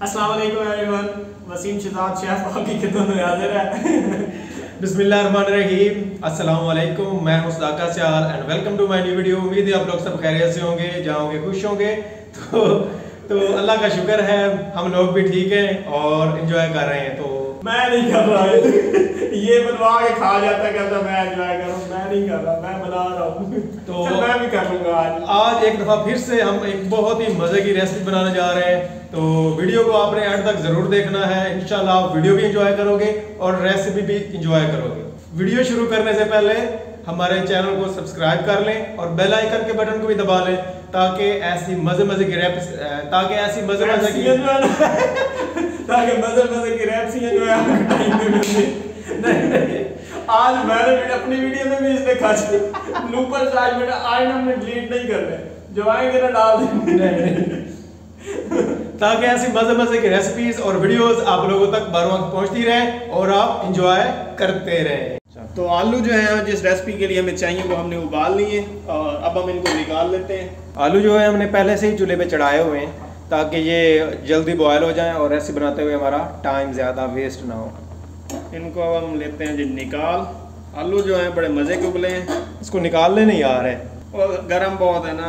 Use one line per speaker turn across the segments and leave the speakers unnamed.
अस्सलाम वालेकुम everyone, Wasim Shahzad chef आपकी खिदमत में हाजिर है।
बिस्मिल्लाहिर्रहमानिर्रहीम, अस्सलाम वालेकुम। मैं हूं Sadaqat Sial and welcome to my new video. उम्मीद है आप लोग सब खैरियत से होंगे, जाओगे, खुश होंगे। तो अल्लाह का शुक्र है हम लोग भी ठीक हैं और एंजॉय कर रहे हैं। तो
मैं नहीं कर रहा ये बनवा के खा जाता कहता मैं एंजॉय करूं, मैं नहीं कर रहा, मैं बना रहा हूं। तो मैं भी कर लूंगा
आज एक दफ़ा फिर से हम एक बहुत ही मज़े की रेसिपी बनाने जा रहे हैं। तो वीडियो को आपने एंड तक ज़रूर देखना है। इंशाल्लाह आप वीडियो भी एंजॉय करोगे और रेसिपी भी एंजॉय करोगे। वीडियो शुरू करने से पहले हमारे चैनल को सब्सक्राइब कर लें और बेल आइकन के बटन को भी दबा लें ताकि ऐसी मज़े की रेसिपी
जो है टाइम पे मिलती। नहीं आज मैंने अपनी वीडियो में भी इसने खाया लूपर आज बेटा आज हमने डिलीट नहीं कर रहे, जो आएंगे ना डाल देंगे
ताकि ऐसी मज़े की रेसिपीज और वीडियोस आप लोगों तक बर वक्त पहुंचती रहे और आप एंजॉय करते रहें।
तो आलू जो है जिस रेसिपी के लिए हमें चाहिए वो हमने उबाल लिए और अब हम इनको निकाल लेते हैं।
आलू जो है हमने पहले से ही चूल्हे पे चढ़ाए हुए हैं ताकि ये जल्दी बॉयल हो जाए और रेसिपी बनाते हुए हमारा टाइम ज़्यादा वेस्ट ना हो।
इनको अब हम लेते हैं जी निकाल। आलू जो है बड़े मज़े के उबले हैं,
इसको निकालने नहीं आ रहे
और गर्म बहुत है ना,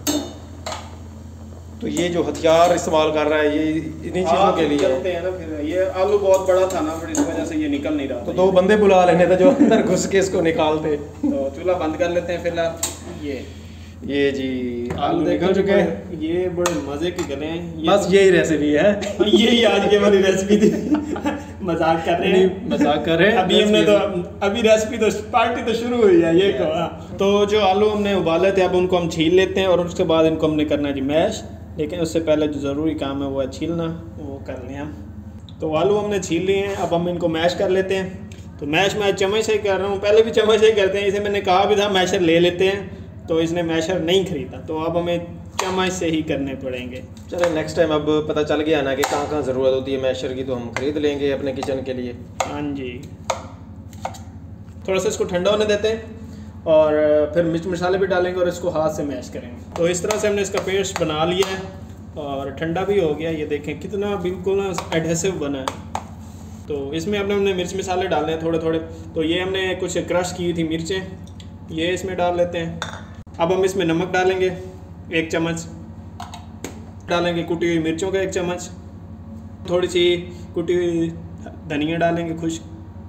तो ये जो हथियार इस्तेमाल कर रहा है ये इन्हीं चीज़ों के लिए
है ना। फिर ये आलू बहुत बड़ा था ना, फिर इस वजह से ये निकल नहीं रहा।
तो दो बंदे बुला लेने थे जो अंदर घुस के इसको निकालते।
तो चूल्हा बंद कर लेते हैं फिलहाल।
ये जी आलू निकल चुके हैं।
ये बड़े मज़े के गले हैं।
बस यही रेसिपी है
यही आज की वाली रेसिपी थी। मजाक कर रहे हैं,
मजाक कर रहे हैं।
अभी हमने तो अभी रेसिपी तो पार्टी तो शुरू हुई है ये कहा। तो जो आलू हमने उबाले थे अब उनको हम छील लेते हैं और उसके बाद इनको हमने करना है जी मैश। लेकिन उससे पहले जो ज़रूरी काम है वो है छीलना, वो कर लें हम। तो आलू हमने छील लिए हैं, अब हम इनको मैश कर लेते हैं। तो मैश मैं चम्मच से ही कर रहा हूँ, पहले भी चम्मच से ही करते हैं। इसे मैंने कहा भी था मैशर ले लेते हैं, तो इसने मैशर नहीं खरीदा, तो अब हमें चम्मच से ही करने पड़ेंगे।
चलो नेक्स्ट टाइम अब पता चल गया ना कि कहाँ ज़रूरत होती है मैशर की, तो हम खरीद लेंगे अपने किचन के लिए।
हाँ जी, थोड़ा सा इसको ठंडा होने देते हैं और फिर मिर्च मसाले भी डालेंगे और इसको हाथ से मैश करेंगे। तो इस तरह से हमने इसका पेस्ट बना लिया है और ठंडा भी हो गया। ये देखें कितना बिल्कुल ना एडहेसिव बना है। तो इसमें हमने मिर्च मसाले डालने हैं थोड़े थोड़े। तो ये हमने कुछ क्रश की थी मिर्चें, ये इसमें डाल लेते हैं। अब हम इसमें नमक डालेंगे 1 चम्मच, डालेंगे कुटी हुई मिर्चों का 1 चम्मच, थोड़ी सी कुटी हुई धनिया डालेंगे खुश,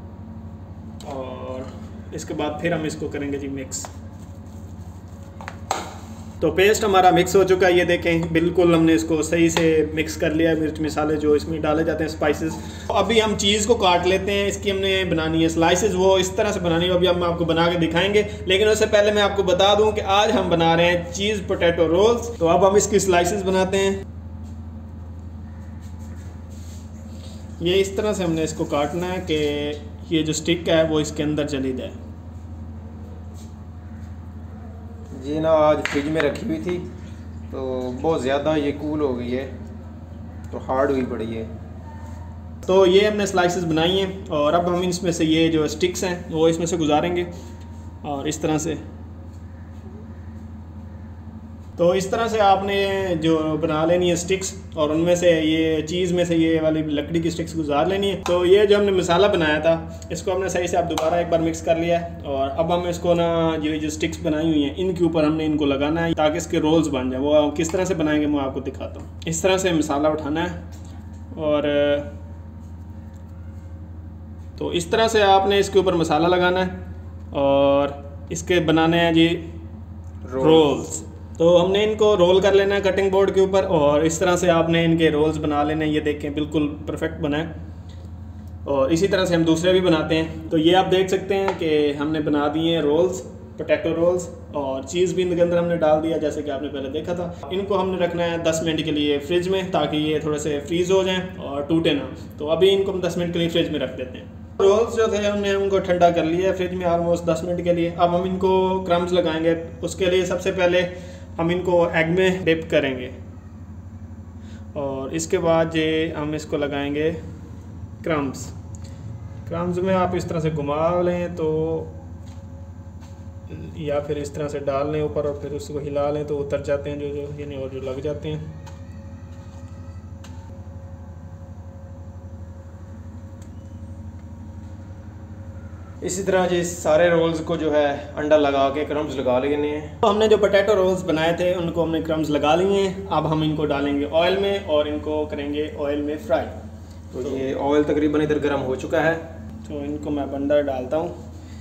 और इसके बाद फिर हम इसको करेंगे जी मिक्स। तो पेस्ट हमारा मिक्स हो चुका है, ये देखें बिल्कुल हमने इसको सही से मिक्स कर लिया। मिर्च मसाले जो इसमें डाले जाते हैं स्पाइसेस। अभी हम चीज़ को काट लेते हैं, इसकी हमने बनानी है स्लाइसेस, वो इस तरह से बनानी है, अभी हम आपको बना के दिखाएंगे। लेकिन उससे पहले मैं आपको बता दूं कि आज हम बना रहे हैं चीज़ पोटैटो रोल्स। तो अब हम इसकी स्लाइसेस बनाते हैं। ये इस तरह से हमने इसको काटना है कि ये जो स्टिक है वो इसके अंदर चली जाए।
जी ना आज फ्रिज में रखी हुई थी तो बहुत ज़्यादा ये कूल हो गई है, तो हार्ड हुई पड़ी है।
तो ये हमने स्लाइसेस बनाई हैं और अब हम इसमें से ये जो स्टिक्स हैं वो इसमें से गुजारेंगे और इस तरह से। तो इस तरह से आपने जो बना लेनी है स्टिक्स और उनमें से ये चीज़ में से ये वाली लकड़ी की स्टिक्स गुजार लेनी है। तो ये जो हमने मसाला बनाया था इसको हमने सही से अब दोबारा एक बार मिक्स कर लिया है और अब हम इसको ना ये जो स्टिक्स बनाई हुई हैं इनके ऊपर हमने इनको लगाना है ताकि इसके रोल्स बन जाए। वो किस तरह से बनाएंगे मैं आपको दिखाता हूँ। इस तरह से मसाला उठाना है और तो इस तरह से आपने इसके ऊपर मसाला लगाना है और इसके बनाने हैं जी रोल्स। तो हमने इनको रोल कर लेना है कटिंग बोर्ड के ऊपर और इस तरह से आपने इनके रोल्स बना लेने हैं। ये देखें बिल्कुल परफेक्ट बना है और इसी तरह से हम दूसरे भी बनाते हैं। तो ये आप देख सकते हैं कि हमने बना दिए हैं रोल्स, पोटैटो रोल्स, और चीज़ भी इनके अंदर हमने डाल दिया जैसे कि आपने पहले देखा था। इनको हमने रखना है 10 मिनट के लिए फ्रिज में ताकि ये थोड़े से फ्रीज़ हो जाएँ और टूटे ना। तो अभी इनको हम 10 मिनट के लिए फ्रिज में रख देते हैं। रोल्स जो थे हमने उनको ठंडा कर लिया है फ्रिज में ऑलमोस्ट 10 मिनट के लिए। अब हम इनको क्रम्स लगाएंगे। उसके लिए सबसे पहले हम इनको एग में डिप करेंगे और इसके बाद ये हम इसको लगाएंगे क्रम्स में आप इस तरह से घुमा लें तो या फिर इस तरह से डाल लें ऊपर और फिर उसको हिला लें तो उतर जाते हैं जो यानी और जो लग जाते हैं।
इसी तरह जी सारे रोल्स को जो है अंडा लगा के क्रम्स लगा लेने हैं।
तो हमने जो पोटैटो रोल्स बनाए थे उनको हमने क्रम्स लगा लिए हैं। अब हम इनको डालेंगे ऑयल में और इनको करेंगे ऑयल में फ्राई।
तो ये ऑयल तकरीबन इधर गर्म हो चुका है,
तो इनको मैं बंदर डालता हूँ।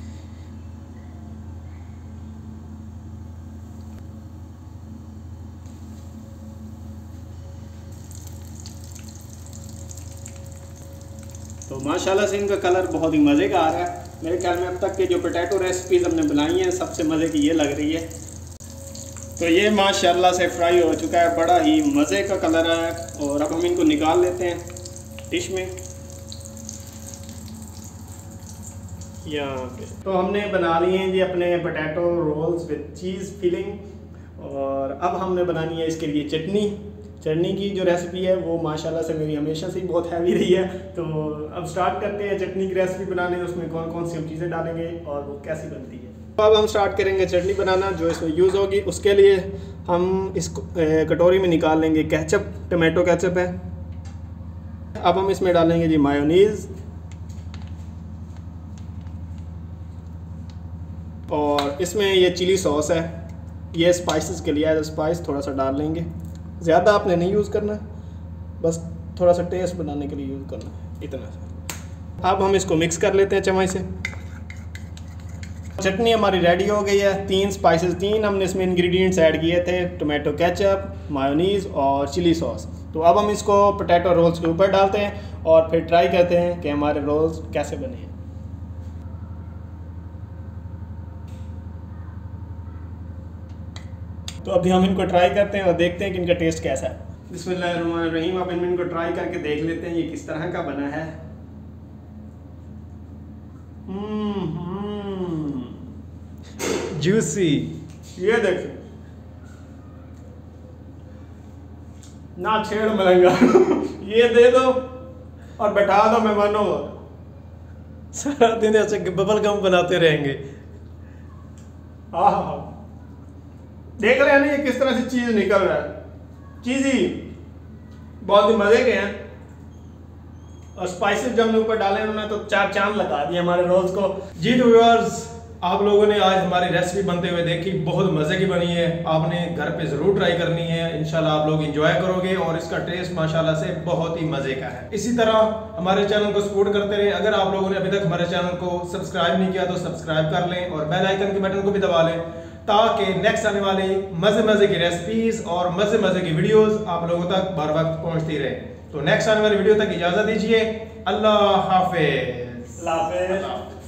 तो माशाल्लाह से इनका कलर बहुत ही मज़े का आ रहा है। मेरे ख्याल में अब तक के जो पोटैटो रेसिपीज़ हमने बनाई हैं सबसे मज़े की ये लग रही है। तो ये माशाल्लाह से फ्राई हो चुका है, बड़ा ही मज़े का कलर है। और अब हम इनको निकाल लेते हैं डिश में यहाँ पे। तो हमने बना लिए हैं जी अपने potato rolls with cheese filling. और अब हमने बनानी है इसके लिए चटनी। चटनी की जो रेसिपी है वो माशाल्लाह से मेरी हमेशा से ही बहुत हैवी रही है। तो अब स्टार्ट करते हैं चटनी की रेसिपी बनाने। उसमें कौन कौन सी हम चीज़ें डालेंगे और वो कैसी बनती है। तो अब हम स्टार्ट करेंगे चटनी बनाना जो इसमें यूज़ होगी। उसके लिए हम इस कटोरी में निकाल लेंगे केचप, टमाटो केचप है। अब हम इसमें डालेंगे जी मायोनीज़ और इसमें ये चिली सॉस है, ये स्पाइसेस के लिए है। स्पाइस थोड़ा सा डाल लेंगे, ज़्यादा आपने नहीं यूज़ करना, बस थोड़ा सा टेस्ट बनाने के लिए यूज़ करना है, इतना सा। अब हम इसको मिक्स कर लेते हैं चम्मच से। चटनी हमारी रेडी हो गई है। 3 स्पाइसेस, 3 हमने इसमें इंग्रेडिएंट्स ऐड किए थे, टोमेटो केचप, मायोनीज़ और चिली सॉस। तो अब हम इसको पोटैटो रोल्स के ऊपर डालते हैं और फिर ट्राई करते हैं कि हमारे रोल्स कैसे बने हैं। तो अभी हम इनको ट्राई करते हैं और देखते हैं कि इनका टेस्ट कैसा है। बिस्मिल्लाहिर्रहमानिर्रहीम। अब इनको ट्राई करके देख लेते हैं ये किस तरह का बना है।
जूसी,
ये देखिए ना छेड़ मलंगा ये दे दो और बैठा दो मेहमानों को,
सारा दिन ऐसे बबल गम बनाते रहेंगे।
हाँ, देख रहे हैं ना ये किस तरह से चीज़ निकल रहा है। चीज़ी बहुत ही मज़े के हैं और स्पाइसेस जो हमने ऊपर डाले उन्होंने तो 4 चांद लगा दिए हमारे रोल्स को।
जी तो व्यूअर्स, आप लोगों ने आज हमारी रेसिपी बनते हुए देखी, बहुत मज़े की बनी है। आपने घर पे ज़रूर ट्राई करनी है, इंशाल्लाह आप लोग एंजॉय करोगे और इसका टेस्ट माशाल्लाह से बहुत ही मज़े का है। इसी तरह हमारे चैनल को सपोर्ट करते रहे। अगर आप लोगों ने अभी तक हमारे चैनल को सब्सक्राइब नहीं किया तो सब्सक्राइब कर लें और बेल आइकन के बटन को भी दबा लें ताकि नेक्स्ट आने वाली मज़े की रेसिपीज़ और मज़े की वीडियोज़ आप लोगों तक बर वक्त पहुँचती रहे। तो नेक्स्ट आने वाली वीडियो तक इजाज़त दीजिए। अल्लाह हाफिज़।
अल्लाह हाफिज़।